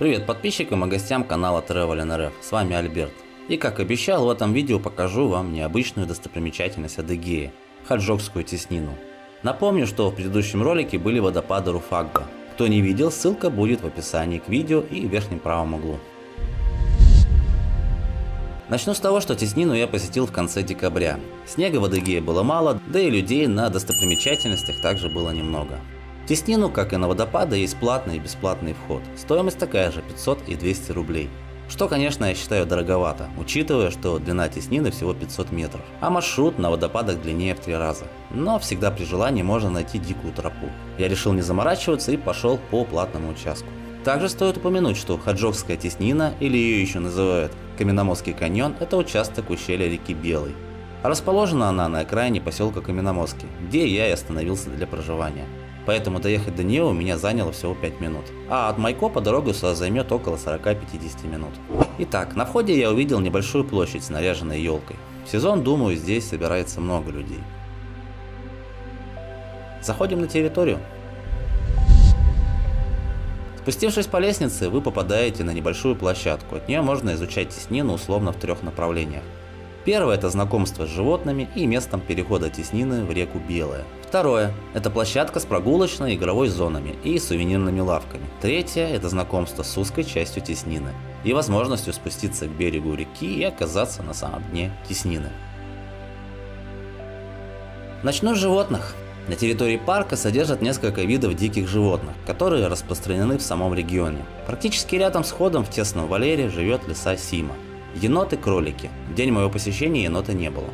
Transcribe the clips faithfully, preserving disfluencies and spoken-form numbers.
Привет подписчикам и гостям канала Travel эн эр эф, с вами Альберт. И как обещал, в этом видео покажу вам необычную достопримечательность Адыгеи – Хаджокскую теснину. Напомню, что в предыдущем ролике были водопады Руфагга. Кто не видел, ссылка будет в описании к видео и в верхнем правом углу. Начну с того, что теснину я посетил в конце декабря. Снега в Адыгее было мало, да и людей на достопримечательностях также было немного. В теснину, как и на водопады, есть платный и бесплатный вход. Стоимость такая же – пятьсот и двести рублей. Что, конечно, я считаю дороговато, учитывая, что длина теснины всего пятьсот метров, а маршрут на водопадах длиннее в три раза. Но всегда при желании можно найти дикую тропу. Я решил не заморачиваться и пошел по платному участку. Также стоит упомянуть, что Хаджокская теснина, или ее еще называют Каменномостский каньон, это участок ущелья реки Белой. Расположена она на окраине поселка Каменномостский, где я и остановился для проживания. Поэтому доехать до нее у меня заняло всего пять минут. А от Майкопа дорога сюда займет около сорока-пятидесяти минут. Итак, на входе я увидел небольшую площадь с наряженной елкой. В сезон, думаю, здесь собирается много людей. Заходим на территорию. Спустившись по лестнице, вы попадаете на небольшую площадку. От нее можно изучать теснину условно в трех направлениях. Первое – это знакомство с животными и местом перехода теснины в реку Белая. Второе – это площадка с прогулочной и игровой зонами и сувенирными лавками. Третье – это знакомство с узкой частью теснины и возможностью спуститься к берегу реки и оказаться на самом дне теснины. Начну с животных. На территории парка содержат несколько видов диких животных, которые распространены в самом регионе. Практически рядом с входом в тесном вольере живет лиса Сима. Енот и кролики. В день моего посещения енота не было.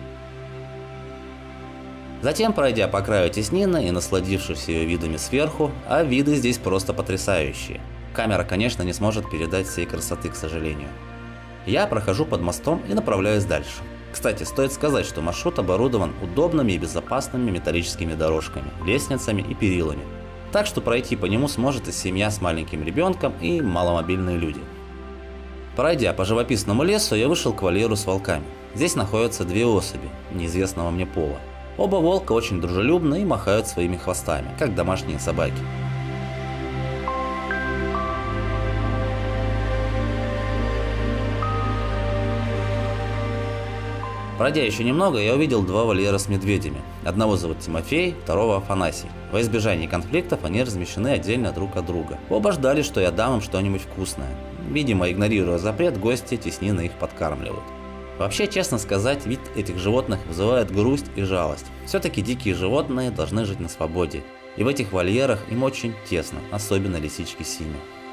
Затем, пройдя по краю теснины и насладившись ее видами сверху, а виды здесь просто потрясающие. Камера, конечно, не сможет передать всей красоты, к сожалению. Я прохожу под мостом и направляюсь дальше. Кстати, стоит сказать, что маршрут оборудован удобными и безопасными металлическими дорожками, лестницами и перилами. Так что пройти по нему сможет и семья с маленьким ребенком, и маломобильные люди. Пройдя по живописному лесу, я вышел к вольеру с волками. Здесь находятся две особи, неизвестного мне пола. Оба волка очень дружелюбны и махают своими хвостами, как домашние собаки. Пройдя еще немного, я увидел два вольера с медведями. Одного зовут Тимофей, второго Афанасий. Во избежание конфликтов они размещены отдельно друг от друга. Оба ждали, что я дам им что-нибудь вкусное. Видимо, игнорируя запрет, гости теснины их подкармливают. Вообще, честно сказать, вид этих животных вызывает грусть и жалость. Все-таки дикие животные должны жить на свободе. И в этих вольерах им очень тесно, особенно лисички Симе.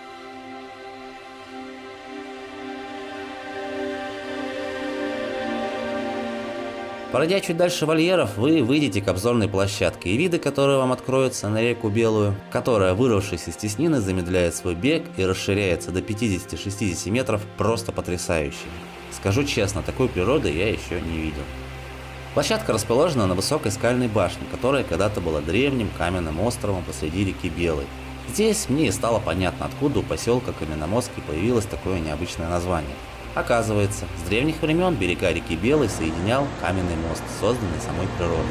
Пройдя чуть дальше вольеров, вы выйдете к обзорной площадке, и виды, которые вам откроются на реку Белую, которая, вырвавшись из теснины, замедляет свой бег и расширяется до пятидесяти-шестидесяти метров, просто потрясающие. Скажу честно, такой природы я еще не видел. Площадка расположена на высокой скальной башне, которая когда-то была древним каменным островом посреди реки Белой. Здесь мне и стало понятно, откуда у поселка Каменномостский появилось такое необычное название. Оказывается, с древних времен берега реки Белой соединял каменный мост, созданный самой природой.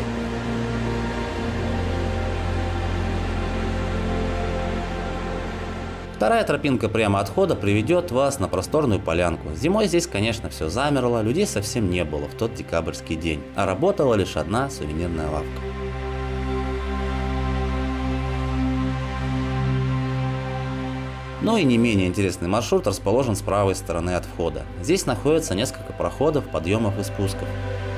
Вторая тропинка прямо от входа приведет вас на просторную полянку. Зимой здесь, конечно, все замерло, людей совсем не было в тот декабрьский день, а работала лишь одна сувенирная лавка. Ну и не менее интересный маршрут расположен с правой стороны от входа. Здесь находится несколько проходов, подъемов и спусков.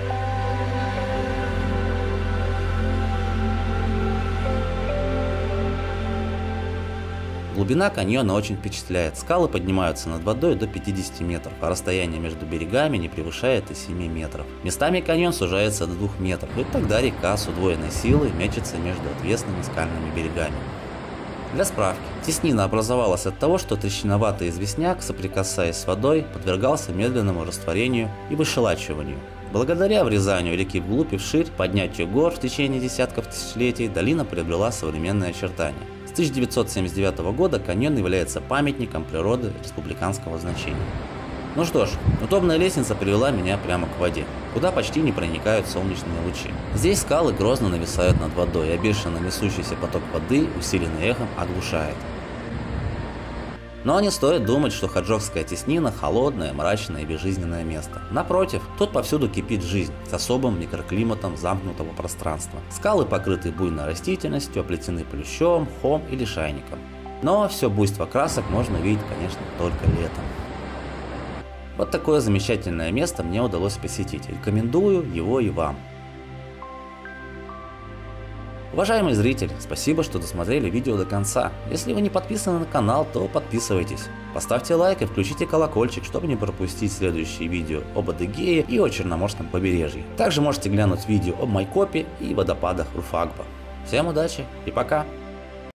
Глубина каньона очень впечатляет. Скалы поднимаются над водой до пятидесяти метров, а расстояние между берегами не превышает и семи метров. Местами каньон сужается до двух метров, и тогда река с удвоенной силой мечется между отвесными скальными берегами. Для справки, теснина образовалась от того, что трещиноватый известняк, соприкасаясь с водой, подвергался медленному растворению и выщелачиванию. Благодаря врезанию реки вглубь и вширь, поднятию гор в течение десятков тысячелетий, долина приобрела современные очертания. С тысяча девятьсот семьдесят девятого года каньон является памятником природы республиканского значения. Ну что ж, удобная лестница привела меня прямо к воде, куда почти не проникают солнечные лучи. Здесь скалы грозно нависают над водой, а бешено несущийся поток воды, усиленный эхом, оглушает. Но не стоит думать, что Хаджокская теснина – холодное, мрачное и безжизненное место. Напротив, тут повсюду кипит жизнь с особым микроклиматом замкнутого пространства. Скалы покрыты буйной растительностью, оплетены плющом, мхом или шайником. Но все буйство красок можно увидеть, конечно, только летом. Вот такое замечательное место мне удалось посетить. Рекомендую его и вам. Уважаемый зритель, спасибо, что досмотрели видео до конца. Если вы не подписаны на канал, то подписывайтесь. Поставьте лайк и включите колокольчик, чтобы не пропустить следующие видео об Адыгее и о Черноморском побережье. Также можете глянуть видео об Майкопе и водопадах Урфагба. Всем удачи и пока!